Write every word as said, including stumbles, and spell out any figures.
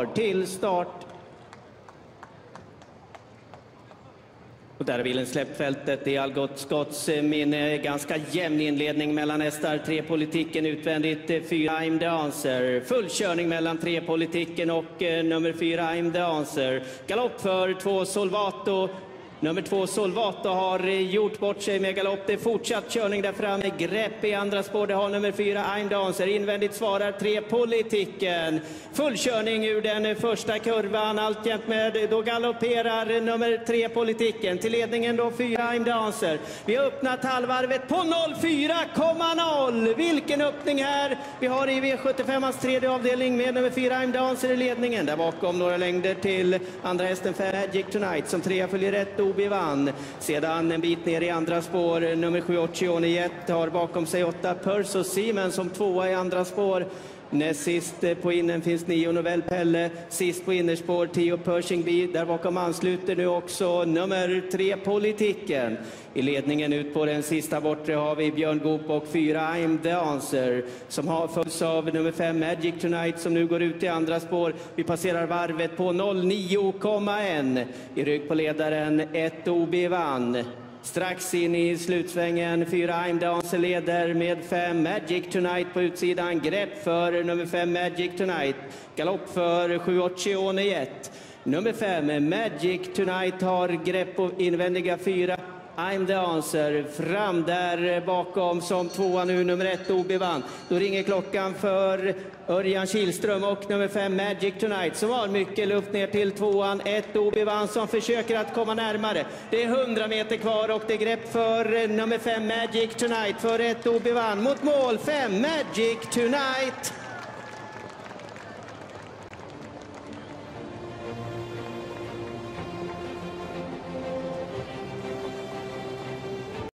kvar till start. Och där har bilen släppt fältet i Algot Scotts minne. Ganska jämn inledning mellan hästar. Tre Politiken utvändigt, fyra I'm the Answer. Full körning mellan tre Politiken och eh, nummer fyra I'm the Answer. Galopp för två Solvato. Nummer två Solvato har gjort bort sig med galopp. Det är fortsatt körning där framme. Grepp i andra spår. Det har nummer fyra I'm the Answer. Invändigt svarar tre Politiken. Full körning ur den första kurvan. Alltjämt med, då galopperar nummer tre Politiken. Till ledningen då fyra I'm the Answer. Vi har öppnat halvvarvet på noll fyra komma noll. Vilken öppning här. Vi har i V sjuttiofemans tredje avdelning med nummer fyra I'm the Answer i ledningen. Där bakom några längder till andra hästen Magic Tonight. Som trea följer rätt Obi vann. Sedan en bit ner i andra spår. Nummer sju Ochione Jet har bakom sig åtta Perso Siemens som tvåa i andra spår. Näst sist på innen finns nio Novell Pelle. Sist på innerspår tio Pershing Bee. Där bakom ansluter nu också nummer tre Politiken. I ledningen ut på den sista bortre har vi Björn Goop och fyra I'm the Answer. Som har följts av nummer fem Magic Tonight som nu går ut i andra spår. Vi passerar varvet på noll nio komma ett. I rygg på ledaren ett Obi vann. Strax in i slutsvängen, fyra I'm the Answer leder med fem Magic Tonight på utsidan. Grepp för nummer fem Magic Tonight. Galopp för sju Ochione Jet. Nummer fem Magic Tonight har grepp på invändiga fyra I'm the Answer. Fram där bakom som tvåa nu nummer ett Obi vann. Då ringer klockan för Örjan Kihlström och nummer fem Magic Tonight som har mycket luft ner till tvåan. ett Obi vann som försöker att komma närmare. Det är hundra meter kvar och det är grepp för nummer fem Magic Tonight för ett Obi vann mot mål. fem Magic Tonight.